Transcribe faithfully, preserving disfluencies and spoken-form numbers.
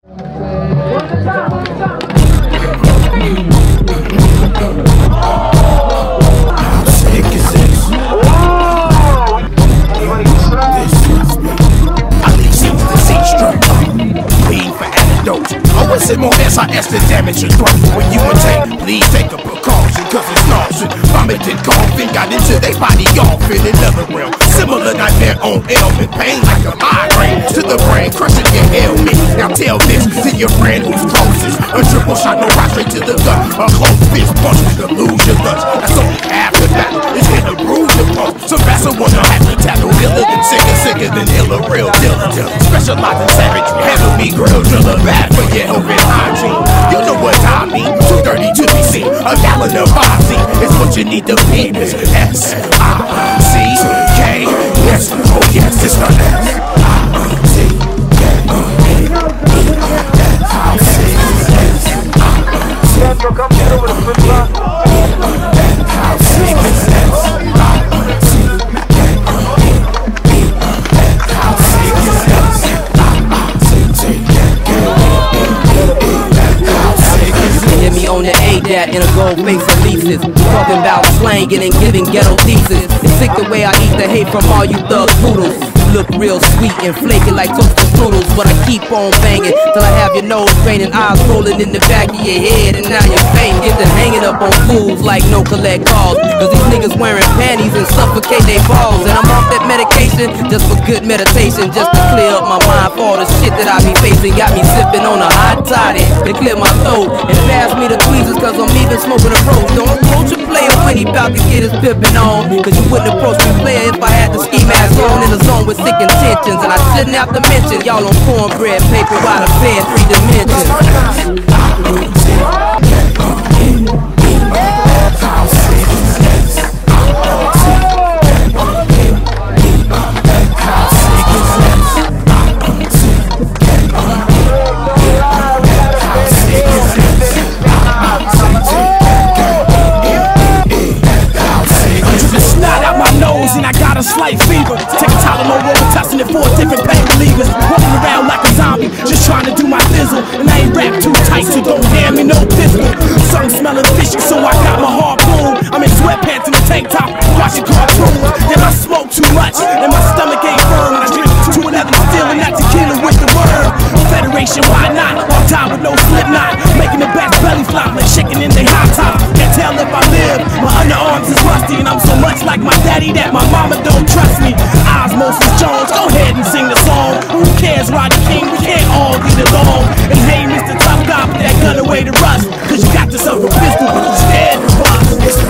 It more S I S to damage your throat. When you intake, please take a precaution, cause it's nauseous. Vomiting, coughing, got into their body off in another realm. Similar nightmare on ailment, pain like a migraine to the brain, crushing your ailment. Now tell this to your friend who's closest. A triple shot, no right straight to the gut. A close fist punch to lose your lunch. That's only half the battle. It's hit a bruise your pulse. Some vessel wanna have to tackle. Iller than sicker, sicker than iller, real dealer. Specializing savage, handle me, grill driller, bad for your health and hygiene. You know what I mean, too dirty to be seen. A gallon of Ozzy is what you need to be. It's S I C K, yes, oh yes, it's not S I C K, E I C S I on the A D A T in a gold face of leases. Talking about slanging and giving ghetto pieces. It's sick the way I eat the hate from all you thug poodles. Look real sweet and flaky like toasted strudels, but I keep on banging till I have your nose draining, eyes rolling in the back of your head, and now you're faint. Get to hanging up on fools like no collect calls, cause these niggas wearing panties and suffocate they balls. And I'm off that medication just for good meditation, just to clear up my mind for all the shit that I be facing. Got me sipping on a hot toddy to clear my throat, and pass me the tweezers cause I'm even smoking a roach. Don't approach a player when he bout to get his pippin' on, cause you wouldn't approach me player if I had the ski mask on in the zone with sick intentions. And I shouldn't have to mention y'all on cornbread paper while the fan three dimensions. And I got a slight fever. Take a Tylenol, Robitussin, and four different pain relievers. Rolling around like a zombie, just trying to do my thizzle. And I ain't wrapped too tight, so don't hand me no pistol. Sun smelling fishy, so I got my harpoon. I'm in sweatpants and a tank top, watching cartoons. Then I smoke too much, and my stomach ain't firm. And I drink two eleven still, and that tequila with the worm. Federation, why not? On top with no slip knot, making the best belly flop like chicken in they hot top. Can't tell if I live, my underarms is rusty, and I'm so much like my daddy that my mama don't trust me. Osmosis Jones, go ahead and sing the song. Who cares, Rodney King? We can't all get along. And hey, Mister Tough Guy, put that gun away to rust, cause you got yourself a pistol, but you scared to bust.